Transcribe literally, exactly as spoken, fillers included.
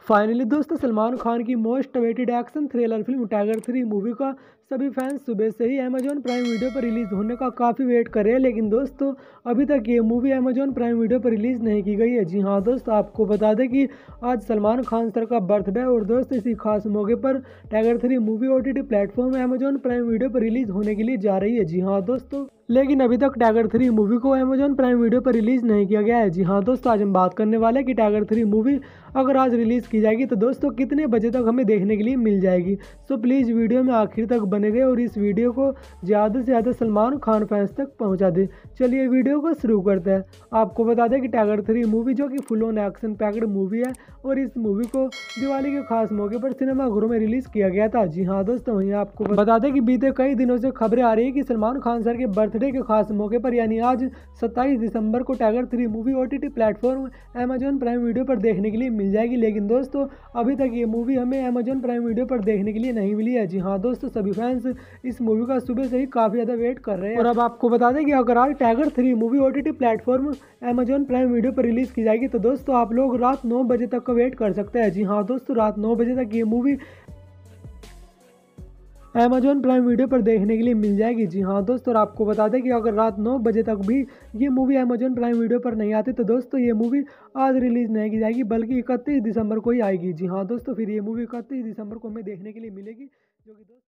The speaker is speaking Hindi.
फाइनली दोस्तों सलमान खान की most awaited action thriller film Tiger three movie का सभी फैंस सुबह से ही अमेजॉन प्राइम वीडियो पर रिलीज होने का काफ़ी वेट कर रहे हैं, लेकिन दोस्तों अभी तक ये मूवी अमेजॉन प्राइम वीडियो पर रिलीज नहीं की गई है। जी हाँ दोस्तों, आपको बता दें कि आज सलमान खान सर का बर्थडे और दोस्त इसी खास मौके पर Tiger three movie O T T platform Amazon Prime video पर रिलीज होने के लिए जा रही है। जी हाँ दोस्तों, लेकिन अभी तक टाइगर थ्री मूवी को अमेजॉन प्राइम वीडियो पर रिलीज नहीं किया गया है। जी हाँ दोस्तों, आज हम बात करने वाले हैं कि टाइगर थ्री मूवी अगर आज रिलीज की जाएगी तो दोस्तों कितने बजे तक हमें देखने के लिए मिल जाएगी। सो प्लीज़ वीडियो में आखिर तक बने रहे और इस वीडियो को ज़्यादा से ज़्यादा सलमान खान फैंस तक पहुंचा दे। चलिए वीडियो को शुरू करते हैं। आपको बता दें कि टाइगर थ्री मूवी जो कि full on action packed movie है और इस मूवी को दिवाली के खास मौके पर सिनेमाघरों में रिलीज किया गया था। जी हाँ दोस्तों, वहीं आपको बता दें कि बीते कई दिनों से खबरें आ रही है कि सलमान खान सर के बर्थडे के खास मौके पर यानी आज सत्ताईस दिसंबर को Tiger three movie O T T platform Amazon Prime video पर देखने के लिए मिल जाएगी, लेकिन दोस्तों अभी तक ये मूवी हमें अमेजॉन प्राइम वीडियो पर देखने के लिए नहीं मिली है। जी हाँ दोस्तों, सभी फैंस इस मूवी का सुबह से ही काफ़ी ज़्यादा वेट कर रहे हैं। और अब आपको बता दें कि अगर आज Tiger three movie O T T platform Amazon Prime video पर रिलीज़ की जाएगी तो दोस्तों आप लोग रात नौ बजे तक का वेट कर सकते हैं। जी हाँ दोस्तों, रात नौ बजे तक ये मूवी अमेजॉन प्राइम वीडियो पर देखने के लिए मिल जाएगी। जी हाँ दोस्तों, और आपको बता दें कि अगर रात नौ बजे तक भी ये मूवी अमेजॉन प्राइम वीडियो पर नहीं आती तो दोस्तों ये मूवी आज रिलीज़ नहीं की जाएगी बल्कि इकतीस दिसंबर को ही आएगी। जी हाँ दोस्तों, फिर ये मूवी इकतीस दिसंबर को हमें देखने के लिए मिलेगी, जो कि दोस्तों